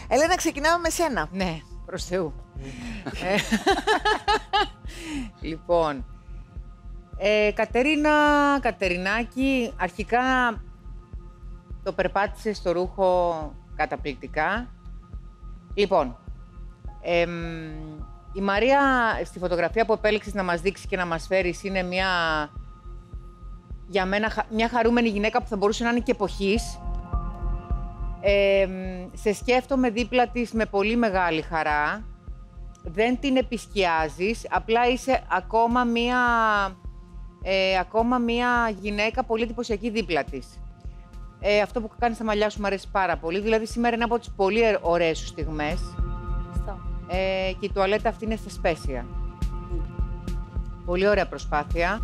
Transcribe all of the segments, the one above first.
Έλενα, ξεκινάμε με σένα. Ναι, προς Θεού. Λοιπόν, Κατερινάκη, αρχικά το περπάτησε στο ρούχο καταπληκτικά. Λοιπόν, η Μαρία στη φωτογραφία που επέλεξες να μας δείξει και να μας φέρεις είναι για μένα μια χαρούμενη γυναίκα που θα μπορούσε να είναι και εποχής. Σε σκέφτομαι δίπλα της με πολύ μεγάλη χαρά. Δεν την επισκιάζεις, απλά είσαι ακόμα μία γυναίκα πολύ εντυπωσιακή δίπλα της. Αυτό που κάνεις στα μαλλιά σου μου αρέσει πάρα πολύ. Δηλαδή σήμερα είναι από τις πολύ ωραίες σου στιγμές. Και η τουαλέτα αυτή είναι στα σπέσια. Πολύ ωραία προσπάθεια.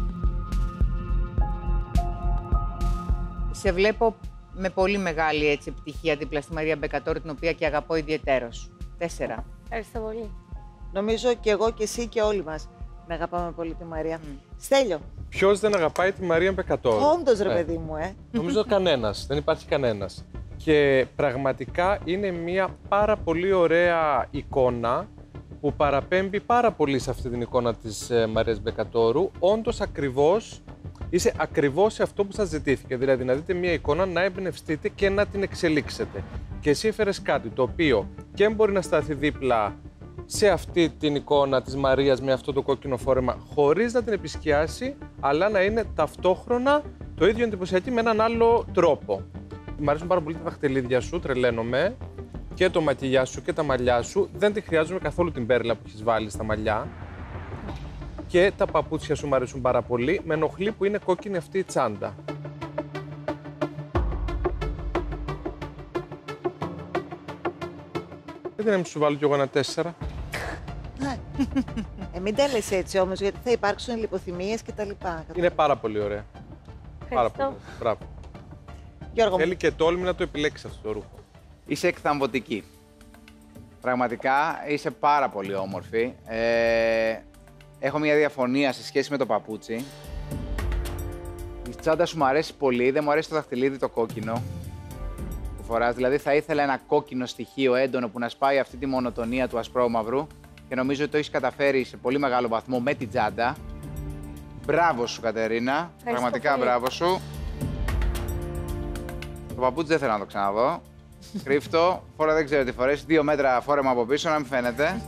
Σε βλέπω με πολύ μεγάλη επιτυχία δίπλα στη Μαρία Μπεκατόρου, την οποία και αγαπώ ιδιαιτέρως. 4. Ευχαριστώ πολύ. Νομίζω και εγώ και εσύ και όλοι μας να αγαπάμε πολύ τη Μαρία. Στέλιο. Ποιος δεν αγαπάει τη Μαρία Μπεκατόρου? Όντως, ρε παιδί μου, Νομίζω κανένας. Δεν υπάρχει κανένας. Και πραγματικά είναι μια πάρα πολύ ωραία εικόνα που παραπέμπει πάρα πολύ σε αυτή την εικόνα της Μαρίας Μπεκατόρου. Όντως, είσαι ακριβώς σε αυτό που σας ζητήθηκε. Δηλαδή, να δείτε μια εικόνα, να εμπνευστείτε και να την εξελίξετε. Και εσύ έφερες κάτι το οποίο και μπορεί να σταθεί δίπλα σε αυτή την εικόνα της Μαρίας με αυτό το κόκκινο φόρεμα, χωρίς να την επισκιάσει, αλλά να είναι ταυτόχρονα το ίδιο εντυπωσιακή με έναν άλλο τρόπο. Μ' αρέσουν πάρα πολύ τα δαχτυλίδια σου, τρελαίνομαι, και το μακιγιάζ σου και τα μαλλιά σου. Δεν τη χρειάζομαι καθόλου την πέρλα που έχεις βάλει στα μαλλιά. Και τα παπούτσια σου μου αρέσουν πάρα πολύ. Με ενοχλεί που είναι κόκκινη αυτή η τσάντα. Δεν να σου βάλω κι εγώ ένα 4. Μην τα λες έτσι όμως, γιατί θα υπάρξουν λιποθυμίες και τα λοιπά. Είναι πάρα πολύ ωραία. Πάρα πολύ. Μπράβο. Γιώργο, θέλει και τόλμη να το επιλέξεις αυτό το ρούχο. Είσαι εκθαμβωτική. Πραγματικά είσαι πάρα πολύ όμορφη. Έχω μια διαφωνία σε σχέση με το παπούτσι. Η τσάντα σου μου αρέσει πολύ, δεν μου αρέσει το δαχτυλίδι το κόκκινο που φοράς. Δηλαδή θα ήθελα ένα κόκκινο στοιχείο έντονο που να σπάει αυτή τη μονοτονία του ασπρόμαυρου και νομίζω ότι το έχεις καταφέρει σε πολύ μεγάλο βαθμό με την τσάντα. Μπράβο σου, Κατερίνα. Πραγματικά πολύ. Μπράβο σου. Το παπούτσι δεν θέλω να το ξαναδώ. Κρύφτο, φόρα δεν ξέρω τι φορές. 2 μέτρα φόρεμα από πίσω, να μην φαίνεται.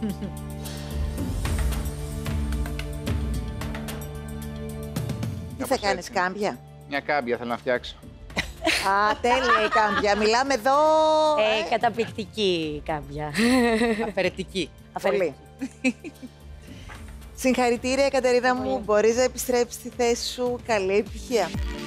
τι θα κάνεις, κάμπια? Μια κάμπια θέλω να φτιάξω. Α, τέλεια η κάμπια. Μιλάμε εδώ. Καταπληκτική η κάμπια. Αφαιρετική. Πολύ. Συγχαρητήρια, Κατερίνα μου. Μπορείς να επιστρέψεις στη θέση σου. Καλή επιτυχία.